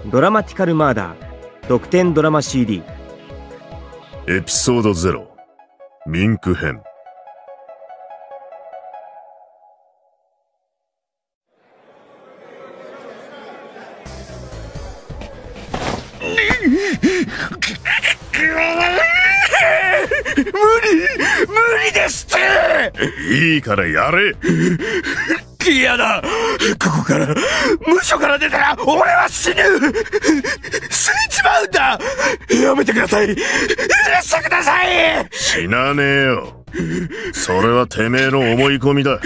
ドラマティカルマーダー特典ドラマ CD エピソード0ミンク編。 無理ですって。 いいからやれ。 嫌だ。ここから無所から出たら俺は死ぬ。死んじまうんだ。やめてください。許してください。 死なねえよ。それはてめえの思い込みだ。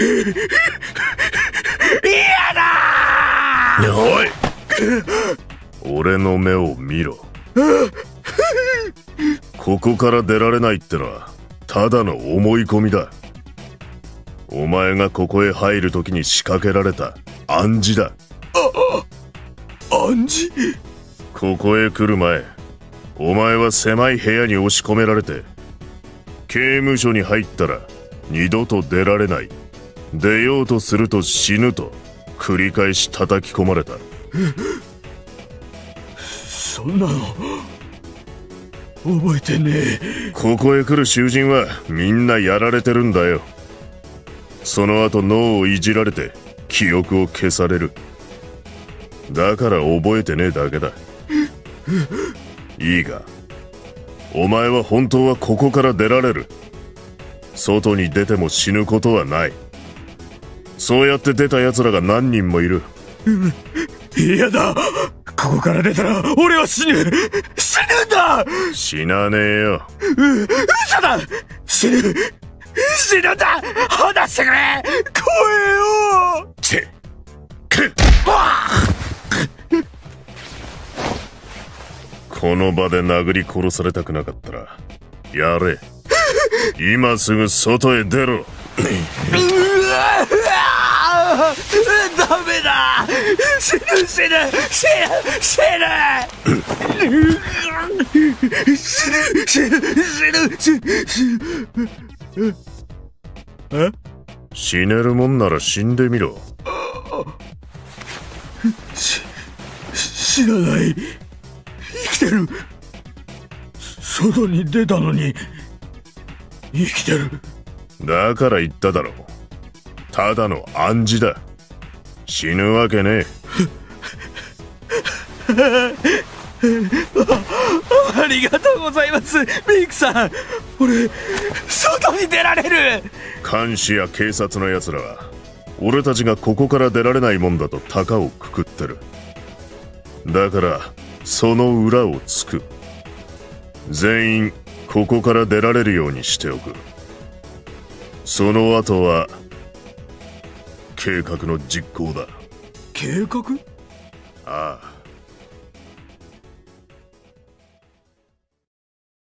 嫌だ。 おい、俺の目を見ろ。ここから出られないってのはただの思い込みだ。お前がここへ入るときに仕掛けられた暗示だ。 暗示？ ここへ来る前、お前は狭い部屋に押し込められて、刑務所に入ったら二度と出られない、出ようとすると死ぬと繰り返し叩き込まれた。 そんなの覚えてねえ。 ここへ来る囚人はみんなやられてるんだよ。その後脳をいじられて記憶を消される。だから覚えてねえだけだ。いいが、お前は本当はここから出られる。外に出ても死ぬことはない。そうやって出た奴らが何人もいる。 嫌だ。ここから出たら俺は死ぬ。死ぬんだ。 死なねえよ。 嘘だ。死ぬんだ。話してくれ。声を。 この場で殴り殺されたくなかったらやれ。今すぐ外へ出ろ。 ダメだ。死ぬ。 死ねるもんなら死んでみろ。 知らない。生きてる。外に出たのに生きてる。 だから言っただろう。ただの暗示だ。死ぬわけねえ。ありがとうございます、ミンクさん。俺、外に出られる。 監視や警察の奴らは俺たちがここから出られないもんだと高をくくってる。だからその裏をつく。全員ここから出られるようにしておく。その後は計画の実行だ。 計画？ ああ。